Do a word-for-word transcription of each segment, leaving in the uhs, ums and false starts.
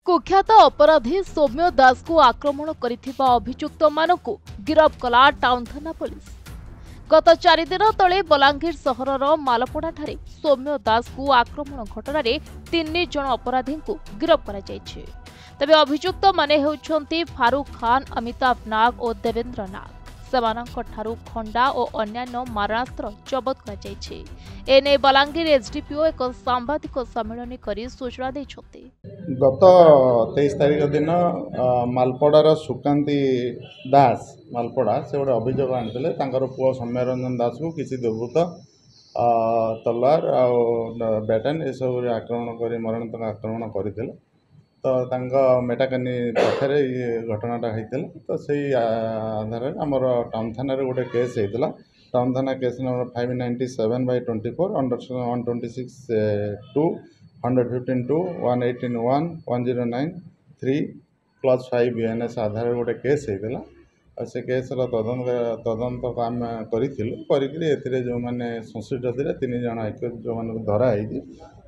कुख्यात अपराधी सौम्य दास को आक्रमण करिथिबा अभियुक्त मानकु गिरफ कला टाउन थाना पुलिस। गत चारि दिन तले बलांगीर सहरर मालपड़ा ठारे सौम्य दास को आक्रमण घटना रे तीन जन अपराधी को गिरफ करा जायछि। तबे अभियुक्त माने हेउछन्ति फारूक खान, अमिताभ नाग और देवेंद्र नाग। सेमानंक ठारू खंडा और अन्यान्य मारणास्त्र जबत करा जायछि। एने बलांगीर एसडीपीओ एक सांबादिक सम्मेलन करी सूचना दैछन्ति। गत तेईस तारीख दिन मालपड़ार सुकांती दास मालपड़ा से गोटे अभियोग आनी पुओ सौम्यरंजन दास को किसी दुर्वृत्त तलवार आ बैटन ये सब आक्रमण कर मरणांतक आक्रमण करते तो मेटाकानी पाखे ये घटनाटा होता तो से आधार आमर टाउन थाना गोटे केस होता। टाउन थाना case number five ninety seven by twenty four under one twenty six two hundred fifteen two one eighteen one one zero nine three plus five BNS आधार गोटे केस होता। से केस तदंत तदंत आम करें जो मैंने संश्लिष्ट थे तीन जन एक्यूज जो मैं धराई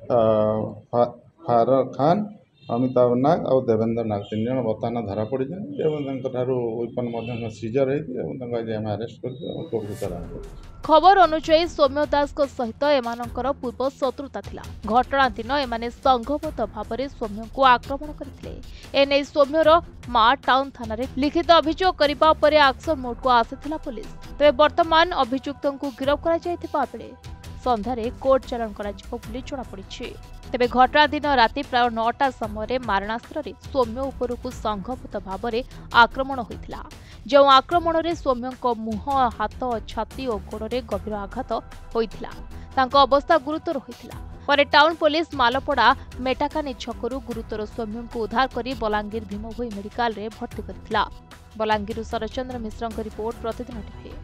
फारूक खान, अमिताभ नाग और देवेंद्र नाग तीन जन बर्तमान धरा पड़ी वेपन सीजर होती अरेस्ट कर। खबर अनुसार सौम्य दास को सहित एमानंकर पूर्व शत्रुता थिला। घटना दिन एमाने संघबद्ध भाव सौम्य को आक्रमण करथिले। एने सौम्यर मां टाउन थाना रे लिखित अभियोग करिबा परे एक्शन मोड को आसीथिला पुलिस। तबे वर्तमान अभियुक्तों को गिरफ्त करा जायथिबा बेले संध्यारे कोर्ट चालान करा जिवो बोली जणा पड़िछि। तेबे घटना दिन राति प्राय नौटा समय मारणास्त्र रे सौम्य उपरकू संघबद्ध भाव आक्रमण होइथिला। जो आक्रमण रे सौम्य मुह, हाथ, छाती और गोड़े गभीर आघात होइथिला। तांको अवस्था गुरुतर होइथिला। परे टाउन पुलिस मालपड़ा मेटाकानी छकरू गुरुतर सौम्य को उद्धार करी बलांगीर भीमभोई मेडिकल रे भर्ती करथिला। बलांगीर शरचंद्र मिश्र रिपोर्ट प्रतिदिन टीवी।